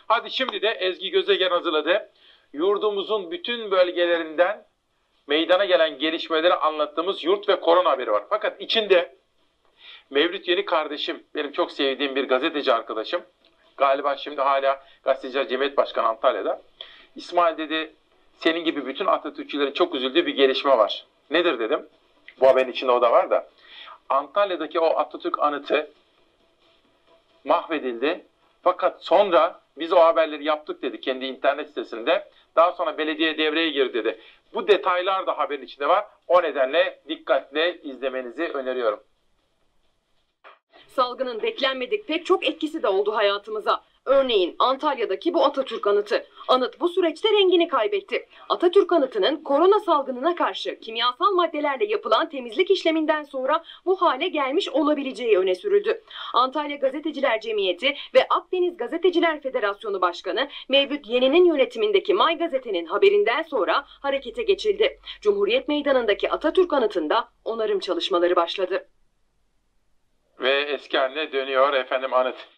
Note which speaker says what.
Speaker 1: Hadi şimdi de Ezgi Gözegen hazırladı. Yurdumuzun bütün bölgelerinden meydana gelen gelişmeleri anlattığımız Yurt ve Korona haberi var. Fakat içinde Mevlüt Yeni kardeşim, benim çok sevdiğim bir gazeteci arkadaşım. Galiba şimdi hala Gazeteciler Cemiyet Başkanı Antalya'da. İsmail dedi, senin gibi bütün Atatürkçülerin çok üzüldüğü bir gelişme var. Nedir dedim. Bu haberin içinde o da var da. Antalya'daki o Atatürk anıtı mahvedildi. Fakat sonra biz o haberleri yaptık dedi kendi internet sitesinde. Daha sonra belediye devreye girdi dedi. Bu detaylar da haberin içinde var. O nedenle dikkatle izlemenizi öneriyorum.
Speaker 2: Salgının beklenmedik pek çok etkisi de oldu hayatımıza. Örneğin Antalya'daki bu Atatürk anıtı. Anıt bu süreçte rengini kaybetti. Atatürk anıtının korona salgınına karşı kimyasal maddelerle yapılan temizlik işleminden sonra bu hale gelmiş olabileceği öne sürüldü. Antalya Gazeteciler Cemiyeti ve Akdeniz Gazeteciler Federasyonu Başkanı Mevlüt Yeni'nin yönetimindeki May Gazete'nin haberinden sonra harekete geçildi. Cumhuriyet Meydanı'ndaki Atatürk anıtında onarım çalışmaları başladı.
Speaker 1: Ve eski haline dönüyor efendim anıt.